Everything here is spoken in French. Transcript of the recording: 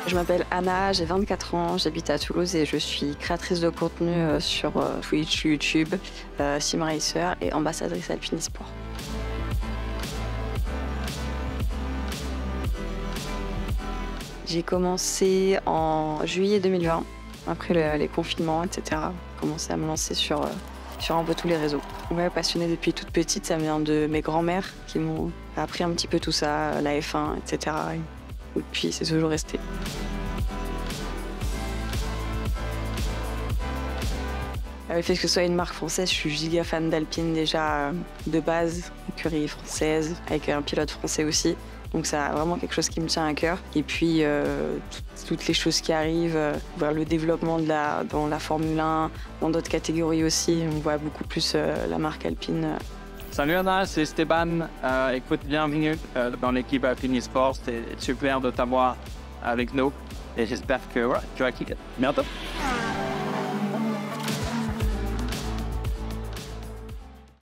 Je m'appelle Anna, j'ai 24 ans, j'habite à Toulouse et je suis créatrice de contenu sur Twitch, YouTube, Sim Racer et ambassadrice Alpinisport. J'ai commencé en juillet 2020, après les confinements, etc. J'ai commencé à me lancer sur un peu tous les réseaux. Ouais, passionnée depuis toute petite, ça vient de mes grands-mères qui m'ont appris un petit peu tout ça, la F1, etc. Et puis c'est toujours resté. Le fait que ce soit une marque française, je suis giga fan d'Alpine déjà de base, écurie française, avec un pilote français aussi. Donc ça a vraiment quelque chose qui me tient à cœur. Et puis toutes les choses qui arrivent, voir le développement dans la Formule 1, dans d'autres catégories aussi, on voit beaucoup plus la marque Alpine. Salut Anna, c'est Esteban. Écoute, bienvenue dans l'équipe Alpinisport. C'est super de t'avoir avec nous et j'espère que tu vas kiffer. Bientôt.